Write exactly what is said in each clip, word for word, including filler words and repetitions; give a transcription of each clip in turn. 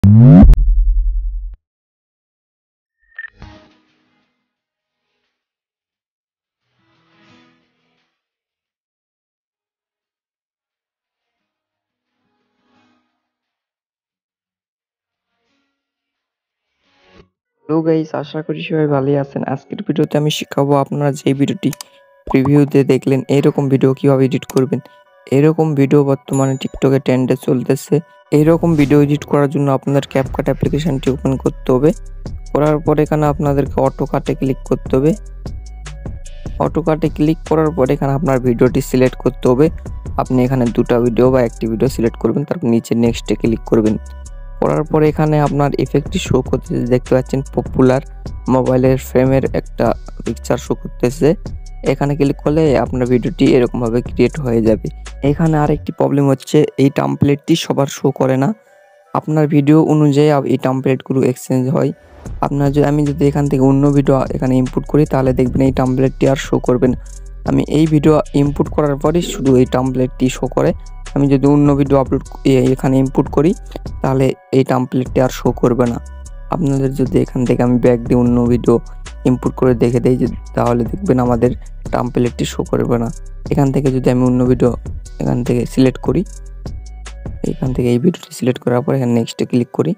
Hello guys, আশা করি সবাই ভালোই আছেন। আজকের ভিডিওতে আমি শিখাবো আপনারা যে ভিডিওটি প্রিভিউতে দেখলেন এরকম ভিডিও কিভাবে এডিট করবেন। এরকম ভিডিও বর্তমানে টিকটকে ট্রেন্ডে চলতেছে। এইরকম ভিডিও এডিট করার জন্য আপনাদের ক্যাপকাট অ্যাপ্লিকেশনটি ওপেন করতে হবে। করার পর এখানে আপনাদেরকে অটোকাটে ক্লিক করতে হবে। অটোকাটে ক্লিক করার পর এখানে আপনার ভিডিওটি সিলেক্ট করতে হবে। আপনি এখানে দুটো ভিডিও বা একটি ভিডিও সিলেক্ট করবেন, তারপর নিচে নেক্সটে ক্লিক করবেন। করার পর এখানে আপনার ইফেক্টটি শো করতেছে, দেখতে পাচ্ছেন পপুলার মোবাইলের ফ্রেমের একটা পিকচার শো করতেছে। এখানে ক্লিক করলে আপনার ভিডিওটি এরকমভাবে ক্রিয়েট হয়ে যাবে। এখানে আরেকটি প্রবলেম হচ্ছে, এই টেমপ্লেটটি সবার শো করে না। আপনার ভিডিও অনুযায়ী এই টেমপ্লেটগুলো এক্সচেঞ্জ হয়। আপনার যদি আমি যদি এখান থেকে অন্য ভিডিও এখানে ইনপুট করি, তাহলে দেখবেন এই টেমপ্লেটটি আর শো করবে না। আমি এই ভিডিও ইনপুট করার পরই শুধু এই টেমপ্লেটটি শো করে। আমি যদি অন্য ভিডিও আপলোড এখানে ইনপুট করি, তাহলে এই টেমপ্লেটটি আর শো করবে না। আপনাদের যদি এখান থেকে আমি ব্যাক দিয়ে অন্য ভিডিও ইনপুট করে দেখে দেই, তাহলে দেখবেন আমাদের টেমপ্লেটটি শো করবে না। এখান থেকে যদি আমি অন্য ভিডিও এখান থেকে সিলেক্ট করি, এখান থেকে এই ভিডিওটি সিলেক্ট করার পর এখানে নেক্সটে ক্লিক করি,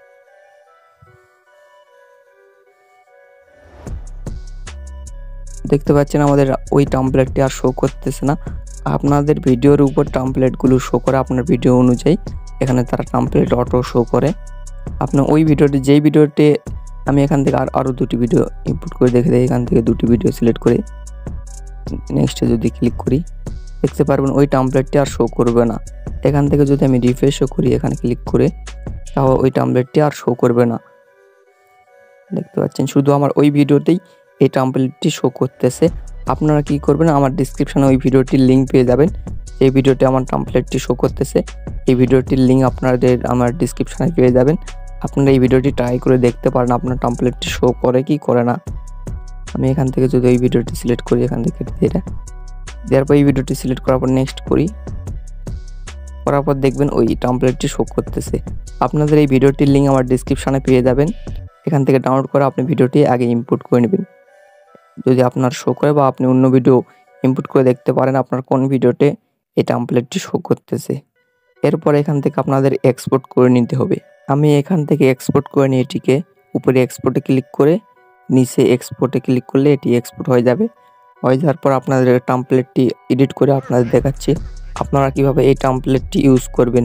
দেখতে পাচ্ছেন আমাদের ওই টেমপ্লেটটি আর শো করতেছে না। আপনাদের ভিডিওর উপর টেমপ্লেটগুলো শো করে আপনার ভিডিও অনুযায়ী। এখানে তারা টেমপ্লেট অটো শো করে। আপনার ওই ভিডিওটি যেই ভিডিওটি আমি এখান থেকে আর আরও দুটি ভিডিও ইনপুট করে দেখে দিই, এখান থেকে দুটি ভিডিও সিলেক্ট করে নেক্সটে যদি ক্লিক করি, দেখতে পারবেন ওই টেমপ্লেটটি আর শো করবে না। এখান থেকে যদি আমি রিফ্রেশও করি এখানে ক্লিক করে, তাও ওই টেমপ্লেটটি আর শো করবে না। দেখতে পাচ্ছেন শুধু আমার ওই ভিডিওতেই এই টেমপ্লেটটি শো করতেছে। আপনারা কি করবেন, আমার ডেসক্রিপশনে ওই ভিডিওটির লিঙ্ক পেয়ে যাবেন। এই ভিডিওতে আমার টেমপ্লেটটি শো করতেছে। এই ভিডিওটির লিঙ্ক আপনাদের আমার ডেসক্রিপশনে পেয়ে যাবেন। আপনারা এই ভিডিওটি ট্রাই করে দেখতে পারেন আপনার টেমপ্লেটটি শো করে কি করে না। আমি এখান থেকে যদি এই ভিডিওটি সিলেক্ট করি, এখান থেকে এটা দেওয়ার পর এই ভিডিওটি সিলেক্ট করার পর নেক্সট করি, করার পর দেখবেন ওই টেমপ্লেটটি শো করতেছে। আপনাদের এই ভিডিওটির লিঙ্ক আমার ডেসক্রিপশনে পেয়ে যাবেন। এখান থেকে ডাউনলোড করে আপনি ভিডিওটি আগে ইনপুট করে নেবেন। যদি আপনার শো করে বা আপনি অন্য ভিডিও ইনপুট করে দেখতে পারেন আপনার কোন ভিডিওতে এই টেমপ্লেটটি শো করতেছে। এরপর এখান থেকে আপনাদের এক্সপোর্ট করে নিতে হবে। আমি এখান থেকে এক্সপোর্ট করে নিয়ে এটিকে উপরে এক্সপোর্টে ক্লিক করে নিচে এক্সপোর্টে ক্লিক করলে এটি এক্সপোর্ট হয়ে যাবে। হয়ে যাওয়ার পর আপনাদের টেমপ্লেটটি এডিট করে আপনাদের দেখাচ্ছি আপনারা কিভাবে এই টেমপ্লেটটি ইউজ করবেন।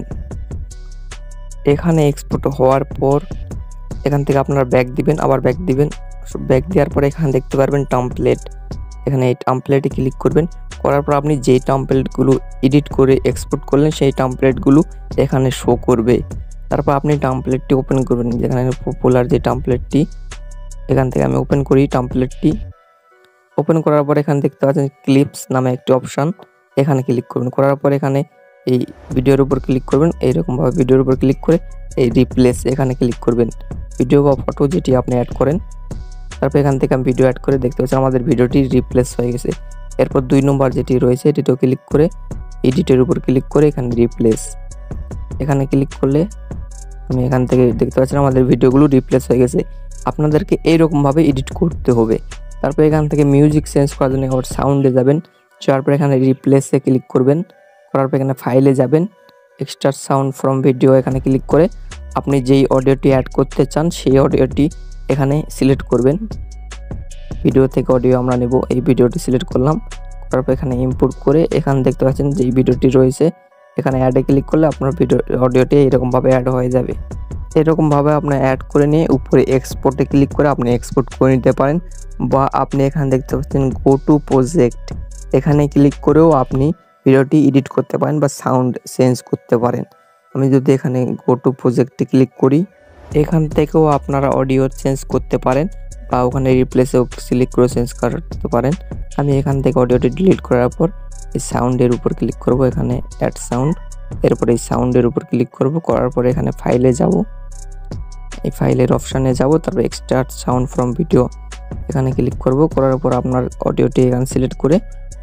এখানে এক্সপোর্ট হওয়ার পর এখান থেকে আপনারা ব্যাক দিবেন, আবার ব্যাক দিবেন। ব্যাক দেওয়ার পরে এখানে দেখতে পারবেন টেমপ্লেট। এখানে এই টেমপ্লেটে ক্লিক করবেন। করার পর আপনি যেই টেমপ্লেটগুলো এডিট করে এক্সপোর্ট করলেন সেই টেমপ্লেটগুলো এখানে শো করবে। তারপর আপনি টেমপ্লেটটি ওপেন করবেন, যেখানে পপুলার যে টেমপ্লেটটি, এখান থেকে আমি ওপেন করি টেমপ্লেটটি। ওপেন করার পর এখানে দেখতে পাচ্ছেন ক্লিপস নামে একটি অপশান, এখানে ক্লিক করবেন। করার পর এখানে এই ভিডিওর উপর ক্লিক করবেন। এইরকমভাবে ভিডিওর উপর ক্লিক করে এই রিপ্লেস এখানে ক্লিক করবেন, ভিডিও বা ফটো যেটি আপনি অ্যাড করেন। তারপর এখান থেকে আমি ভিডিও অ্যাড করে দেখতে পাচ্ছি আমাদের ভিডিওটি রিপ্লেস হয়ে গেছে। এরপর দুই নম্বর যেটি রয়েছে এটিতেও ক্লিক করে এডিটের উপর ক্লিক করে এখানে রিপ্লেস এখানে ক্লিক করলে আমি এখান থেকে দেখতে পাচ্ছি আমাদের ভিডিওগুলো রিপ্লেস হয়ে গেছে। আপনাদেরকে এইরকমভাবে এডিট করতে হবে। তারপর এখান থেকে মিউজিক চেঞ্জ করার জন্য আবার সাউন্ডে যাবেন, যাওয়ার পর এখানে রিপ্লেসে ক্লিক করবেন। করার পর এখানে ফাইলে যাবেন, এক্সট্রাক্ট সাউন্ড ফ্রম ভিডিও এখানে ক্লিক করে আপনি যেই অডিওটি অ্যাড করতে চান সেই অডিওটি এখানে সিলেক্ট করবেন। ভিডিও থেকে অডিও আমরা নেব, এই ভিডিওটি সিলেক্ট করলাম। করার পর এখানে ইম্পোর্ট করে এখানে দেখতে পাচ্ছেন যেই ভিডিওটি রয়েছে এখানে অ্যাডে ক্লিক করলে আপনার ভিডিও অডিওটি এরকমভাবে অ্যাড হয়ে যাবে। এরকমভাবে আপনার অ্যাড করে নিয়ে উপরে এক্সপোর্টে ক্লিক করে আপনি এক্সপোর্ট করে নিতে পারেন, বা আপনি এখানে দেখতে পাচ্ছেন গো টু প্রজেক্ট এখানে ক্লিক করেও আপনি ভিডিওটি এডিট করতে পারেন বা সাউন্ড চেঞ্জ করতে পারেন। আমি যদি এখানে গো টু প্রজেক্টে ক্লিক করি, এখান থেকেও আপনারা অডিও চেঞ্জ করতে পারেন বা ওখানে রিপ্লেসেও সিলেক্ট করে চেঞ্জ করতে পারেন। আমি এখান থেকে অডিওটি ডিলিট করার পর এই সাউন্ডের উপর ক্লিক করব, এখানে অ্যাড সাউন্ড। এরপর এই সাউন্ডের উপর ক্লিক করব, করার পরে এখানে ফাইলে যাব, এই ফাইলের অপশানে যাব। তারপর এক্সট্রাক্ট সাউন্ড ফ্রম ভিডিও এখানে ক্লিক করব। করার পর আপনার অডিওটি এখানে সিলেক্ট করে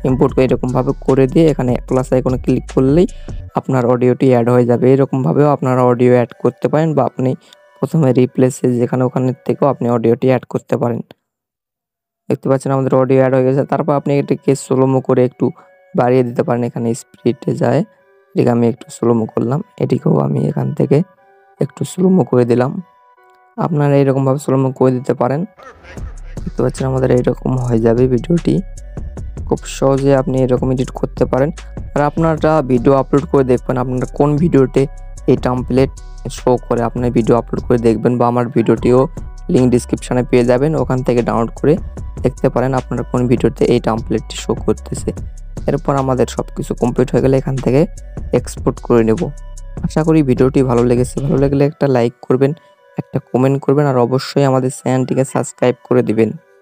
ইম্পোর্ট করে এরকমভাবে করে দিয়ে এখানে প্লাস আইকনে ক্লিক করলেই আপনার অডিওটি অ্যাড হয়ে যাবে। এরকমভাবেও আপনারা অডিও অ্যাড করতে পারেন বা আপনি প্রথমে রিপ্লেসে যেখানে ওখানে থেকেও আপনি অডিওটি অ্যাড করতে পারেন। দেখতে পাচ্ছেন আমাদের অডিও অ্যাড হয়ে গেছে। তারপর আপনি এটাকে স্লোমো করে একটু বাড়িয়ে দিতে পারেন, এখানে স্পিডে যায়, এটিকে আমি একটু স্লোমো করলাম, এটিকেও আমি এখান থেকে একটু স্লোমো করে দিলাম। আপনারা এইরকমভাবে স্লোমো করে দিতে পারেন। দেখতে পাচ্ছেন আমাদের এইরকম হয়ে যাবে ভিডিওটি। খুব সহজে আপনি এরকম এডিট করতে পারেন। আর আপনারা ভিডিও আপলোড করে দেখবেন আপনারা কোন ভিডিওতে এই টেমপ্লেট শো করে, আপনার ভিডিও আপলোড করে দেখবেন বা আমার ভিডিওটিও লিঙ্ক ডিসক্রিপশানে পেয়ে যাবেন, ওখান থেকে ডাউনলোড করে দেখতে পারেন আপনারা কোন ভিডিওতে এই টেমপ্লেটটি শো করতেছে। এরপর আমাদের সব কিছু কমপ্লিট হয়ে গেলে এখান থেকে এক্সপোর্ট করে নেব। আশা করি ভিডিওটি ভালো লেগেছে। ভালো লাগলে একটা লাইক করবেন, একটা কমেন্ট করবেন আর অবশ্যই আমাদের চ্যানেলটিকে সাবস্ক্রাইব করে দিবেন।